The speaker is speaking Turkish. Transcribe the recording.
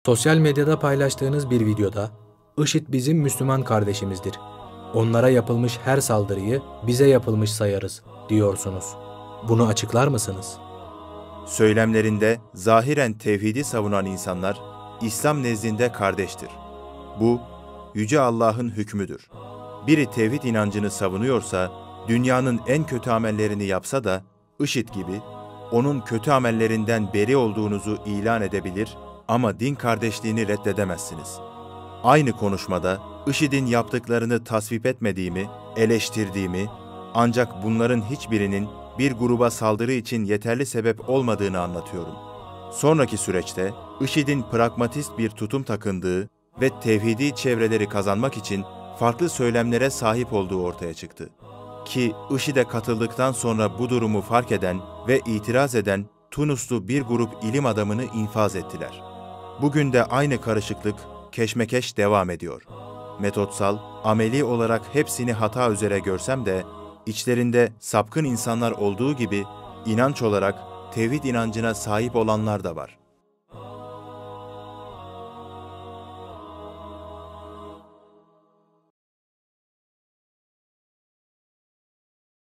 Sosyal medyada paylaştığınız bir videoda IŞİD bizim Müslüman kardeşimizdir. Onlara yapılmış her saldırıyı bize yapılmış sayarız diyorsunuz. Bunu açıklar mısınız? Söylemlerinde zahiren tevhidi savunan insanlar İslam nezdinde kardeştir. Bu, Yüce Allah'ın hükmüdür. Biri tevhid inancını savunuyorsa, dünyanın en kötü amellerini yapsa da IŞİD gibi onun kötü amellerinden beri olduğunuzu ilan edebilir ama din kardeşliğini reddedemezsiniz. Aynı konuşmada IŞİD'in yaptıklarını tasvip etmediğimi, eleştirdiğimi, ancak bunların hiçbirinin bir gruba saldırı için yeterli sebep olmadığını anlatıyorum. Sonraki süreçte IŞİD'in pragmatist bir tutum takındığı ve tevhidi çevreleri kazanmak için farklı söylemlere sahip olduğu ortaya çıktı. Ki IŞİD'e katıldıktan sonra bu durumu fark eden ve itiraz eden Tunuslu bir grup ilim adamını infaz ettiler. Bugün de aynı karışıklık, keşmekeş devam ediyor. Metotsal, ameli olarak hepsini hata üzere görsem de, içlerinde sapkın insanlar olduğu gibi inanç olarak tevhid inancına sahip olanlar da var.